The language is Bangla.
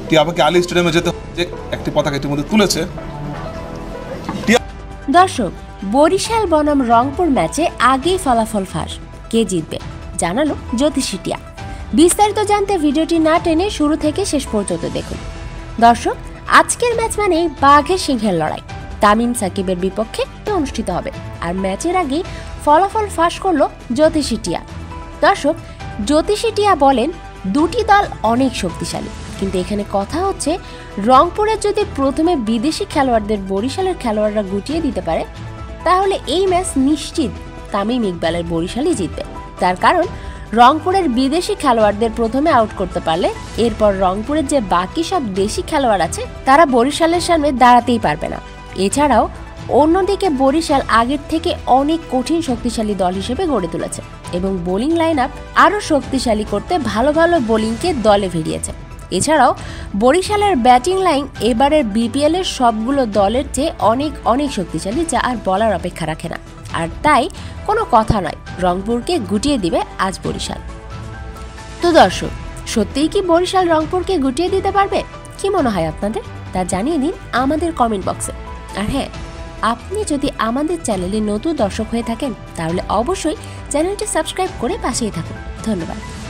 টিয়াপাকে আলী স্টেডিয়ামে যেতে যে একটি পতাকা ইতিমধ্যে তুলেছে। দর্শক, বরিশাল বনাম রংপুর ম্যাচে আগেই ফলাফল ফাঁস, কে জিতবে জানালো জ্যোতিষী টিয়া। বিস্তারিত জানতে ভিডিওটি না টেনে শুরু থেকে শেষ পর্যন্ত দেখুন। দর্শক, আজকের ম্যাচ মানেই বাঘের সিংহের লড়াই। তামিম সাকিবের বিপক্ষে অনুষ্ঠিত হবে, আর ম্যাচের আগেই ফলাফল ফাঁস করলো জ্যোতিষী টিয়া। দর্শক, জ্যোতিষী টিয়া বলেন দুটি দল অনেক শক্তিশালী, কিন্তু এখানে কথা হচ্ছে রংপুরের যদি প্রথমে বিদেশি খেলোয়াড়দের বরিশালের খেলোয়াড়রা গুটিয়ে দিতে পারে, তাহলে এই ম্যাচ নিশ্চিত তামিম ইকবালের বরিশালই জিতবে। তার কারণ রংপুরের বিদেশি খেলোয়াড়দের প্রথমে আউট করতে পারলে এরপর রংপুরের যে বাকি সব দেশি খেলোয়াড় আছে তারা বরিশালের সামনে দাঁড়াতেই পারবে না। এছাড়াও অন্যদিকে বরিশাল আগের থেকে অনেক কঠিন শক্তিশালী দল হিসেবে গড়ে তুলেছে এবং বোলিং লাইন আপ আরও শক্তিশালী করতে ভালো ভালো বোলিংকে দলে ভিড়িয়েছে। এছাড়াও বরিশালের ব্যাটিং লাইন এবারের বিপিএল এর সবগুলো দলের চেয়ে অনেক অনেক শক্তিশালী, যা আর বলার অপেক্ষা রাখে না। আর তাই কোনো কথা নয়, রংপুরকে গুটিয়ে দিবে আজ বরিশাল। তো দর্শক, সত্যিই কি বরিশাল রংপুরকে গুটিয়ে দিতে পারবে? কি মনে হয় আপনাদের? তা জানিয়ে দিন আমাদের কমেন্ট বক্সে। আর হ্যাঁ, আপনি যদি আমাদের চ্যানেলে নতুন দর্শক হয়ে থাকেন তাহলে অবশ্যই চ্যানেলটি সাবস্ক্রাইব করে পাশেই থাকুন। ধন্যবাদ।